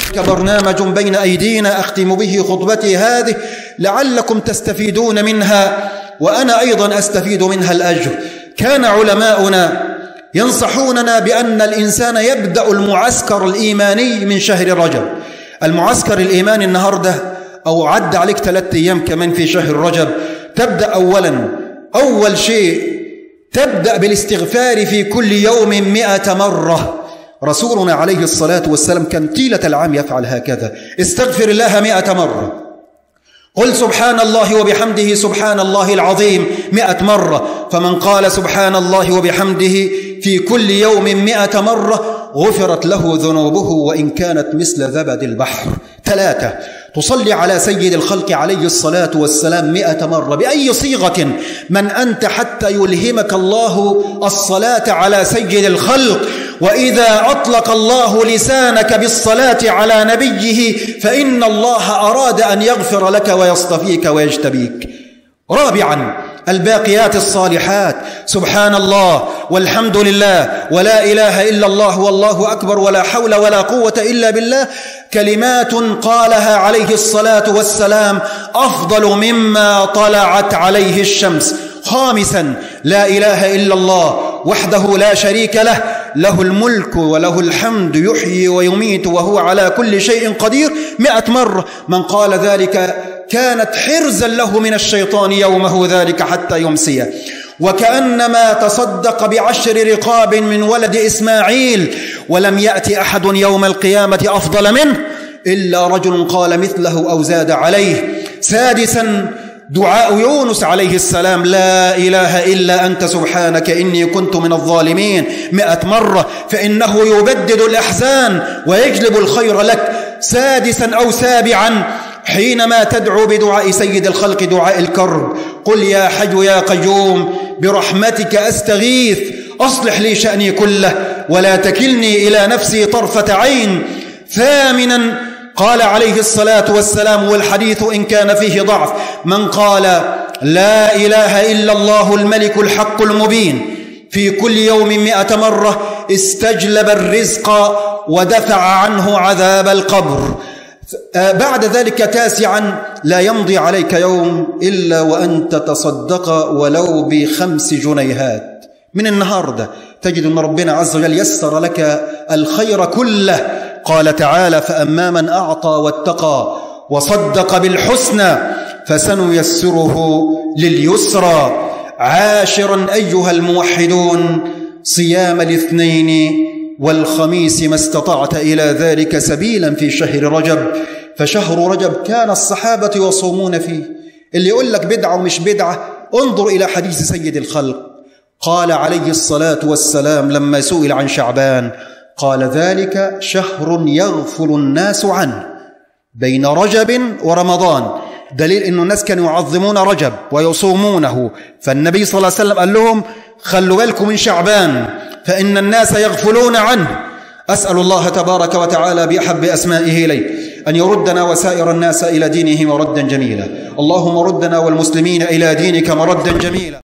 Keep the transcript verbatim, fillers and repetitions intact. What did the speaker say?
هنالك برنامج بين أيدينا أختم به خطبتي هذه لعلكم تستفيدون منها وأنا أيضا أستفيد منها الأجر. كان علماؤنا ينصحوننا بأن الإنسان يبدأ المعسكر الإيماني من شهر رجب. المعسكر الإيماني النهاردة أو عد عليك ثلاثة أيام كمان في شهر رجب. تبدأ أولا أول شيء تبدأ بالاستغفار في كل يوم مئة مرة. رسولنا عليه الصلاة والسلام كان طيلة العام يفعل هكذا، استغفر الله مئة مرة. قل سبحان الله وبحمده سبحان الله العظيم مئة مرة. فمن قال سبحان الله وبحمده في كل يوم مئة مرة غفرت له ذنوبه وإن كانت مثل زبد البحر. ثلاثة تصلي على سيد الخلق عليه الصلاة والسلام مئة مرة بأي صيغة من أنت حتى يلهمك الله الصلاة على سيد الخلق. وإذا أطلق الله لسانك بالصلاة على نبيه فإن الله أراد أن يغفر لك ويصطفيك ويجتبيك. رابعا الباقيات الصالحات سبحان الله والحمد لله ولا إله إلا الله والله أكبر ولا حول ولا قوة إلا بالله، كلمات قالها عليه الصلاة والسلام أفضل مما طلعت عليه الشمس. خامسا لا إله إلا الله وحده لا شريك له، له الملك وله الحمد يحيي ويميت وهو على كل شيء قدير مئة مرة. من قال ذلك كانت حرزا له من الشيطان يومه ذلك حتى يمسي. وكأنما تصدق بعشر رقاب من ولد إسماعيل ولم يأتي أحد يوم القيامة أفضل منه إلا رجل قال مثله أو زاد عليه. سادسا دعاء يونس عليه السلام لا إله إلا أنت سبحانك إني كنت من الظالمين مئة مرة، فإنه يبدد الأحزان ويجلب الخير لك. سادسا أو سابعا حينما تدعو بدعاء سيد الخلق دعاء الكرب قل يا حي يا قيوم برحمتك أستغيث أصلح لي شأني كله ولا تكلني إلى نفسي طرفة عين. ثامنا قال عليه الصلاة والسلام والحديث إن كان فيه ضعف من قال لا إله إلا الله الملك الحق المبين في كل يوم مئة مرة استجلب الرزق ودفع عنه عذاب القبر. بعد ذلك تاسعا لا يمضي عليك يوم إلا وأنت تصدق ولو بخمس جنيهات. من النهاردة تجد أن ربنا عز وجل يسر لك الخير كله. قال تعالى فأما من أعطى واتقى وصدق بالحسنى فسنيسره لليسرى. عاشرا أيها الموحدون صيام الاثنين والخميس ما استطعت إلى ذلك سبيلا في شهر رجب. فشهر رجب كان الصحابة يصومون فيه. اللي يقول لك بدعة ومش بدعة انظر إلى حديث سيد الخلق قال عليه الصلاة والسلام لما سئل عن شعبان قال ذلك شهر يغفل الناس عنه بين رجب ورمضان. دليل أن الناس كانوا يعظمون رجب ويصومونه، فالنبي صلى الله عليه وسلم قال لهم خلوا بالكم من شعبان فإن الناس يغفلون عنه. أسأل الله تبارك وتعالى بأحب أسمائه إليه أن يردنا وسائر الناس إلى دينه مردا جميلا. اللهم ردنا والمسلمين إلى دينك مردا جميلا.